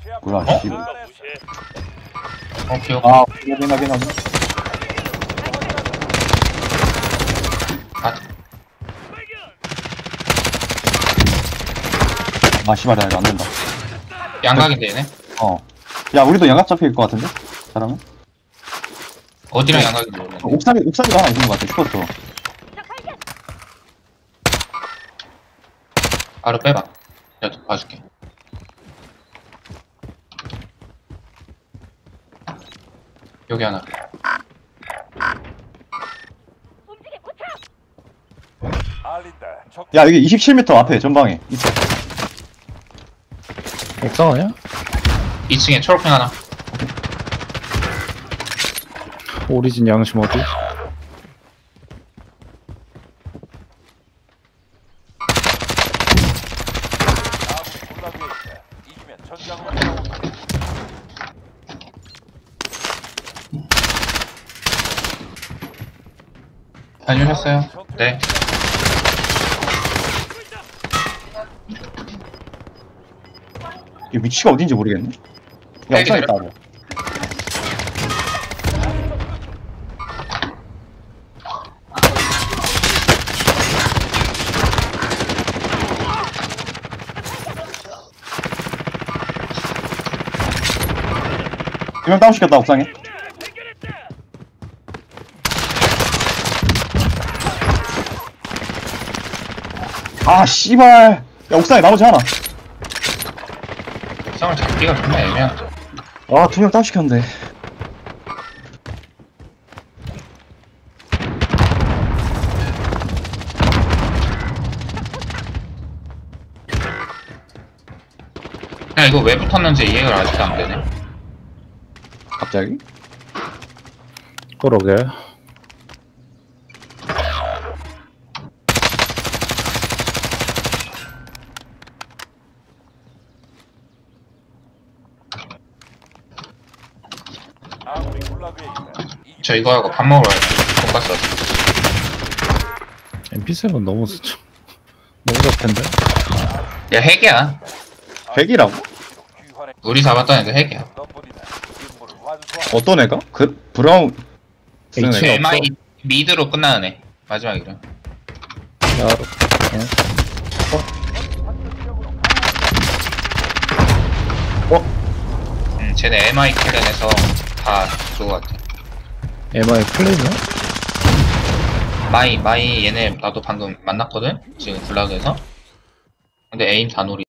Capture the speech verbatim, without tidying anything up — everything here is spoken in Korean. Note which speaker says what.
Speaker 1: 뭐야,
Speaker 2: 어?
Speaker 1: 씨.
Speaker 2: 오케이 오케이.
Speaker 1: 아, 확인, 확인, 확인.
Speaker 2: 아,
Speaker 1: 아, 씨발, 나 이거 안 된다.
Speaker 2: 양각인데 얘네?
Speaker 1: 어. 야, 우리도 양각 잡힐 것 같은데? 잘하면?
Speaker 2: 어디랑 양각인지 모르겠네.
Speaker 1: 옥상에, 옥상에도 하나 있는 것 같아, 슈퍼스토어.
Speaker 2: 바로 빼봐. 내가 좀 봐줄게. 여기 하나.
Speaker 1: 야, 여기 이십칠 미터 앞에, 전방에. 있어.
Speaker 3: 옥상 아니야?
Speaker 2: 이 층에 초록핑 하나.
Speaker 3: 오리진 양심 어디?
Speaker 2: 다녀오셨어요? 네.
Speaker 1: 이 위치가 어딘지 모르겠네. 야, 옥상에 있다, 뭐. 두명 다운시켰다, 옥상에. 아, 씨발. 야, 옥상에 나머지 하나.
Speaker 2: 옥상을 잡기가 정말 애매하다.
Speaker 1: 아, 두 명 다운시켰는데.
Speaker 2: 야, 이거 왜 붙었는지 이해가 아직도 안 되네.
Speaker 1: 갑자기?
Speaker 3: 그러게.
Speaker 2: 저 이거 하고 밥 먹으러 가야지. 돈가스 왔어.
Speaker 3: 엠피세븐 너무 스쳐. 너무 잡텐데?
Speaker 2: 야, 핵이야.
Speaker 1: 백이라고?
Speaker 2: 우리 잡았던 애도 핵이야.
Speaker 1: 어떤 애가? 그, 브라운. 쓰는
Speaker 3: H.
Speaker 1: 애가?
Speaker 2: 엠아이 미드로 끝나는 애. 마지막이라.
Speaker 3: 야,
Speaker 2: 응, 쟤네 엠아이 클랜에서 다 그거 같아.
Speaker 3: 엠아이 플레이냐?
Speaker 2: 마이, 마이 얘네 나도 방금 만났거든? 지금 블락에서. 근데 에임 다 노리.